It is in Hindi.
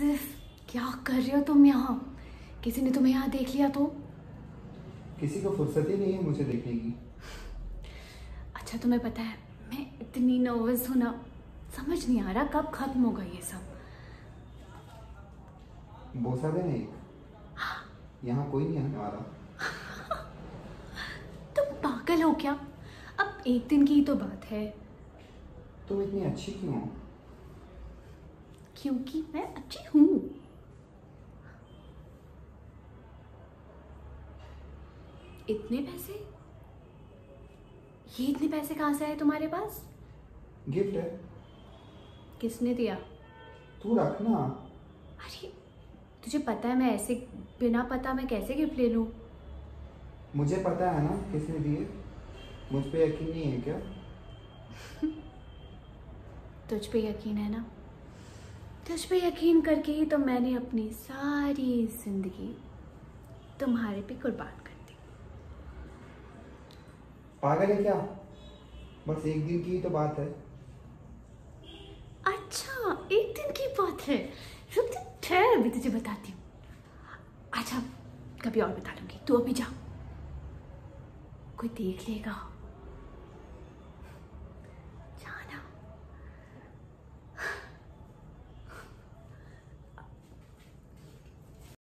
आसिफ, क्या कर रहे हो तुम यहाँ? किसी ने तुम्हें यहाँ देख लिया तो? किसी को फुर्सत ही नहीं है मुझे देखने की। अच्छा, तुम्हें पता है मैं इतनी नर्वस हूँ ना, समझ नहीं आ रहा कब खत्म होगा ये सब। बोसा देने एक, यहाँ कोई नहीं आने वाला। तुम पागल हो क्या? अब एक दिन की ही तो बात है। तुम इतनी अच्छी क्यों हो? क्योंकि मैं अच्छी हूँ। इतने पैसे? ये इतने पैसे कहाँ से आए तुम्हारे पास? गिफ्ट है। किसने दिया? तू रखना। अरे तुझे पता है मैं ऐसे बिना पता मैं कैसे गिफ्ट ले लूँ? मुझे पता है ना किसने दिए। मुझ पे यकीन नहीं है क्या? तुझ पे यकीन है ना? तुझ पे यकीन करके ही तो मैंने अपनी सारी जिंदगी तुम्हारे पे कुर्बान कर दी। पागल है क्या? बस एक दिन की ही तो बात है। अच्छा, एक दिन की बात है। रुक जा, ठहर, अभी तुझे बताती हूँ। अच्छा, कभी और बता दूंगी, तू अभी जा। कोई देख लेगा